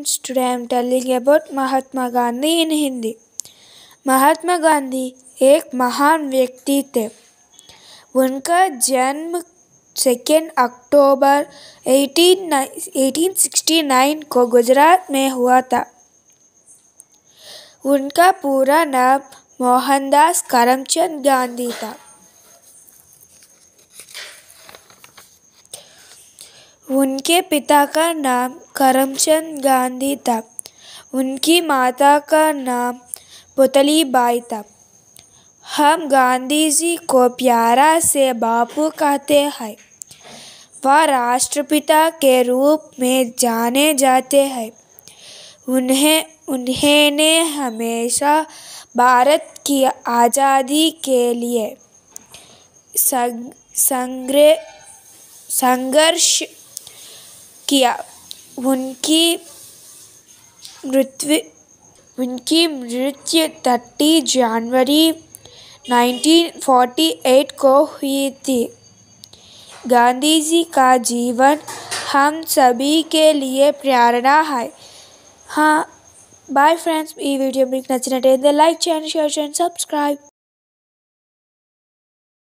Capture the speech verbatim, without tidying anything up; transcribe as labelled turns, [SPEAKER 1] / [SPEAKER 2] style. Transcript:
[SPEAKER 1] friends, today I am telling about Mahatma Gandhi in Hindi. Mahatma Gandhi एक महान व्यक्ति थे। उनका जन्म second October eighteen sixty nine को गुजरात में हुआ था। उनका पूरा नाम मोहनदास करमचंद गांधी था। उनके पिता का नाम करमचंद गांधी था। उनकी माता का नाम पुतलीबाई था। हम गांधी जी को प्यारा से बापू कहते हैं। वह राष्ट्रपिता के रूप में जाने जाते हैं। उन्हें उन्होंने हमेशा भारत की आज़ादी के लिए संघर्ष किया। उनकी मृत्यु उनकी मृत्यु तीस जनवरी नाइनटीन फोर्टी एट को हुई थी। गांधी जी का जीवन हम सभी के लिए प्रेरणा है। हाँ, बाय फ्रेंड्स, ఈ వీడియో మీకు నచ్చినట్లయితే లైక్ చేయండి, షేర్ చేయండి, సబ్స్క్రైబ్